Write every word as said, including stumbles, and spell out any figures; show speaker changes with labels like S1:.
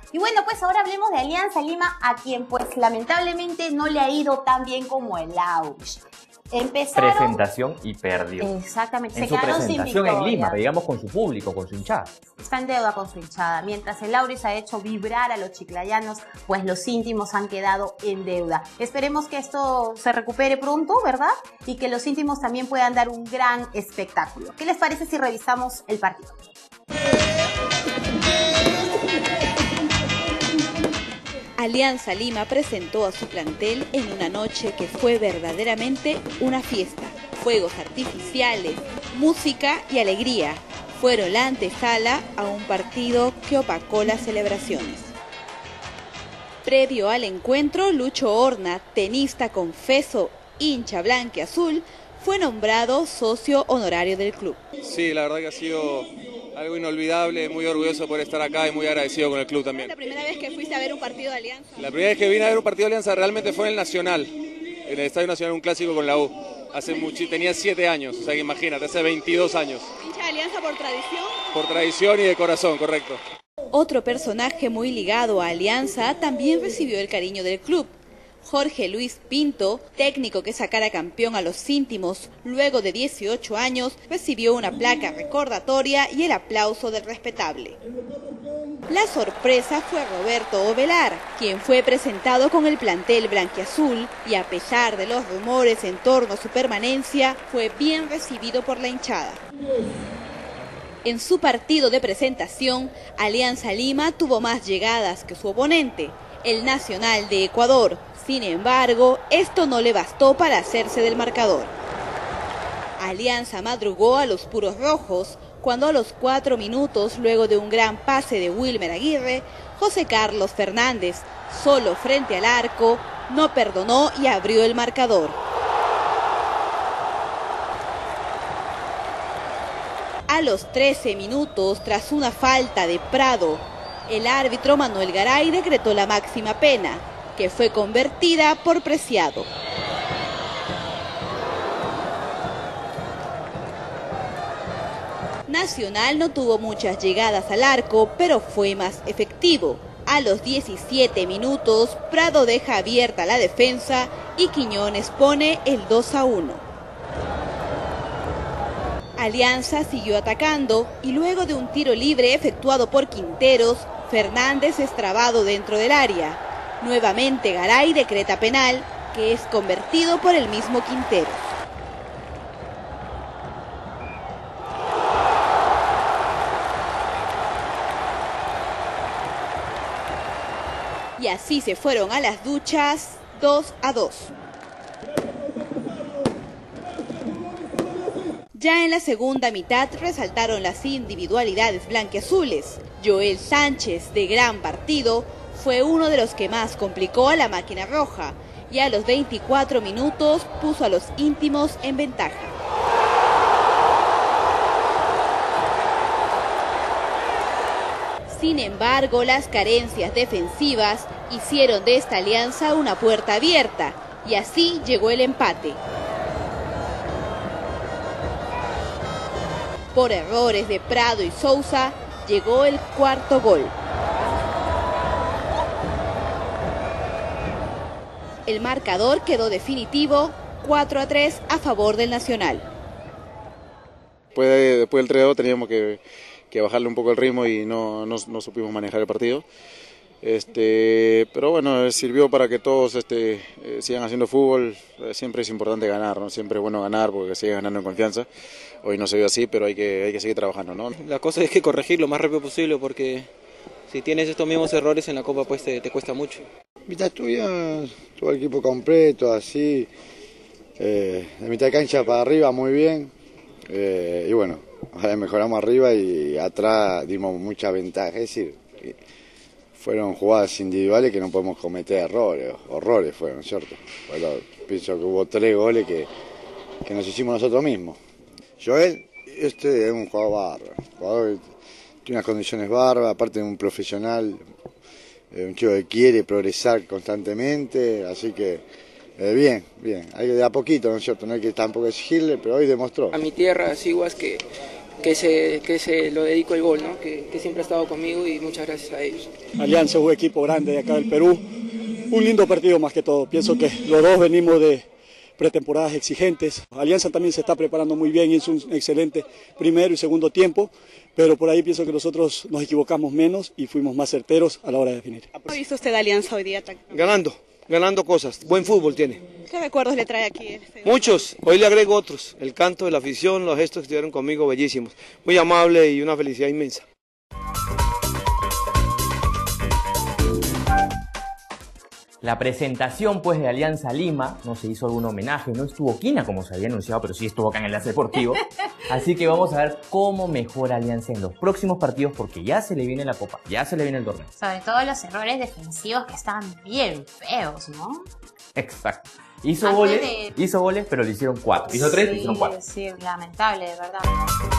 S1: Y bueno, pues ahora hablemos de Alianza Lima, a quien pues lamentablemente no le ha ido tan bien como el Aurich. Empezaron...
S2: Presentación y perdió.
S1: Exactamente.
S2: En
S1: se
S2: su presentación en Lima, digamos con su público, con su hinchada.
S1: Está en deuda con su hinchada. Mientras el Aurich ha hecho vibrar a los chiclayanos, pues los íntimos han quedado en deuda. Esperemos que esto se recupere pronto, ¿verdad? Y que los íntimos también puedan dar un gran espectáculo. ¿Qué les parece si revisamos el partido?
S3: Alianza Lima presentó a su plantel en una noche que fue verdaderamente una fiesta. Fuegos artificiales, música y alegría fueron la antesala a un partido que opacó las celebraciones. Previo al encuentro, Lucho Horna, tenista confeso, hincha blanquiazul, fue nombrado socio honorario del club.
S4: Sí, la verdad que ha sido algo inolvidable, muy orgulloso por estar acá y muy agradecido con el club también.
S3: ¿Es la primera vez que fuiste a ver un partido de Alianza?
S4: La primera vez que vine a ver un partido de Alianza realmente fue en el Nacional, en el Estadio Nacional, un clásico con la U. Hace mucho, tenía siete años, o sea que imagínate, hace veintidós años.
S3: ¿Hincha de Alianza por tradición?
S4: Por tradición y de corazón, correcto.
S3: Otro personaje muy ligado a Alianza también recibió el cariño del club. Jorge Luis Pinto, técnico que sacara campeón a los íntimos luego de dieciocho años, recibió una placa recordatoria y el aplauso del respetable. La sorpresa fue Roberto Ovelar, quien fue presentado con el plantel blanquiazul y a pesar de los rumores en torno a su permanencia, fue bien recibido por la hinchada. En su partido de presentación, Alianza Lima tuvo más llegadas que su oponente, el Nacional de Ecuador. Sin embargo, esto no le bastó para hacerse del marcador. Alianza madrugó a los puros rojos cuando a los cuatro minutos, luego de un gran pase de Wilmer Aguirre, José Carlos Fernández, solo frente al arco, no perdonó y abrió el marcador. A los trece minutos, tras una falta de Prado, el árbitro Manuel Garay decretó la máxima pena, que fue convertida por Preciado. Nacional no tuvo muchas llegadas al arco, pero fue más efectivo. A los diecisiete minutos, Prado deja abierta la defensa y Quiñones pone el dos a uno. Alianza siguió atacando y luego de un tiro libre efectuado por Quinteros, Fernández es trabado dentro del área. Nuevamente Garay decreta penal, que es convertido por el mismo Quinteros. Y así se fueron a las duchas dos a dos. Ya en la segunda mitad resaltaron las individualidades blanquiazules. Joel Sánchez, de gran partido, fue uno de los que más complicó a la máquina roja y a los veinticuatro minutos puso a los íntimos en ventaja. Sin embargo, las carencias defensivas hicieron de esta alianza una puerta abierta y así llegó el empate. Por errores de Prado y Sousa, llegó el cuarto gol. El marcador quedó definitivo, cuatro a tres a favor del Nacional.
S5: Después, de, después del tres a dos teníamos que, que bajarle un poco el ritmo y no, no, no supimos manejar el partido. Este, pero bueno, sirvió para que todos este, eh, sigan haciendo fútbol. Eh, siempre es importante ganar, ¿no? Siempre es bueno ganar porque sigue ganando en confianza. Hoy no se vio así, pero hay que, hay que seguir trabajando, ¿no?
S6: La cosa es que corregir lo más rápido posible porque si tienes estos mismos errores en la Copa pues te, te cuesta mucho.
S7: Mitad tuya, todo el equipo completo, así, eh, de mitad de cancha para arriba muy bien, eh, y bueno, mejoramos arriba y atrás dimos mucha ventaja, es decir, fueron jugadas individuales que no podemos cometer errores, horrores fueron, ¿cierto? Bueno, pienso que hubo tres goles que, que nos hicimos nosotros mismos. Joel, este es un jugador bárbaro, un jugador que tiene unas condiciones bárbaras, aparte de un profesional, eh, un chico que quiere progresar constantemente, así que eh, bien, bien, hay que de a poquito, ¿no es cierto? No hay que tampoco exigirle, pero hoy demostró.
S6: A mi tierra, Siguas, que que se, que se lo dedico el gol, ¿no? que, que siempre ha estado conmigo y muchas gracias a ellos.
S8: Alianza es un equipo grande de acá del Perú, un lindo partido más que todo, pienso que los dos venimos de pretemporadas exigentes. Alianza también se está preparando muy bien, hizo un excelente primero y segundo tiempo, pero por ahí pienso que nosotros nos equivocamos menos y fuimos más certeros a la hora de definir.
S3: ¿Cómo ha visto usted a Alianza hoy día?
S9: Ganando, ganando cosas, buen fútbol tiene.
S3: ¿Qué recuerdos le trae aquí? Este...
S9: Muchos, hoy le agrego otros, el canto de la afición, los gestos que estuvieron conmigo, bellísimos, muy amable y una felicidad inmensa.
S2: La presentación pues de Alianza Lima, no se hizo algún homenaje, no estuvo Quina como se había anunciado, pero sí estuvo acá en Enlace Deportivo. Así que vamos a ver cómo mejora Alianza en los próximos partidos porque ya se le viene la Copa, ya se le viene el torneo.
S1: Sobre todo los errores defensivos que estaban bien feos, ¿no?
S2: Exacto. Hizo
S1: Antes
S2: goles,
S1: de...
S2: hizo goles, pero le hicieron cuatro. Hizo tres,
S1: sí,
S2: le hicieron cuatro.
S1: Sí, lamentable, de verdad.